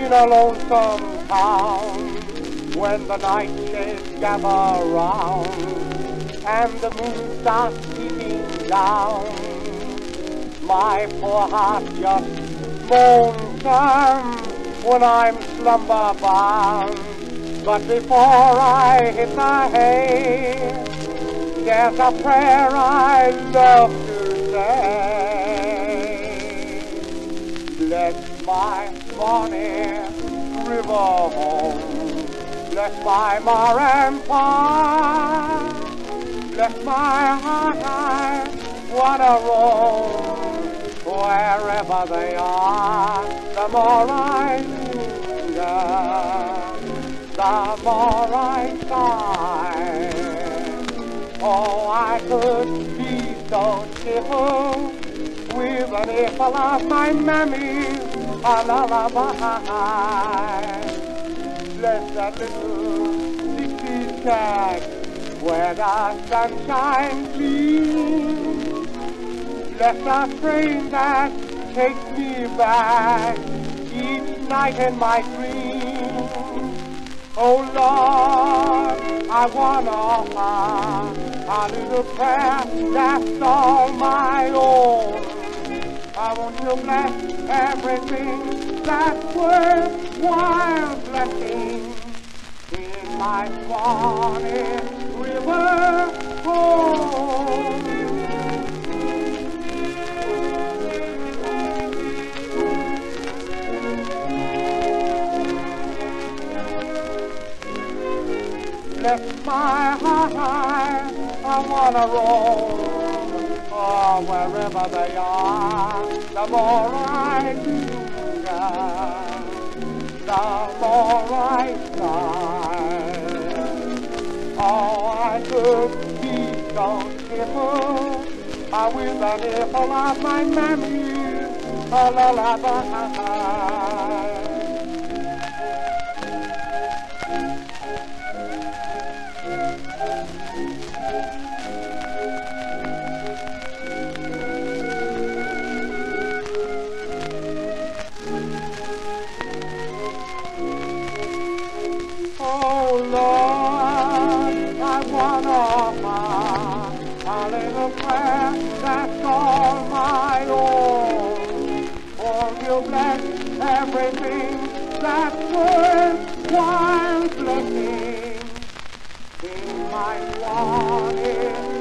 in a lonesome town when the night shades gather round and the moon starts peeping down. My poor heart just moans when I'm slumber bound. But before I hit the hay, there's a prayer I love to say. Bless my Swanee river home, bless my mar and pond, bless my heart, I wanna roam. Wherever they are, the more I linger, the more I sigh. Oh, I could be so cheerful with an earful of my mammy's a lullaby. Bless that little Dixie shack where the sunshine gleams. Bless the train that takes me back each night in my dreams. Oh Lord, I wanna offer a little prayer that's all my own. I want to bless everything that's worthwhile blessing in my Swanee river home. Bless my heart, I wanna roam. Oh, wherever they are, the more I linger, the more I sigh. Oh, I could be so cheerful with an earful of my mammy's a lullaby. Oh Lord, I wanna offer a little prayer that's all my own. For you bless everything that's worthwhile blessing in my Swanee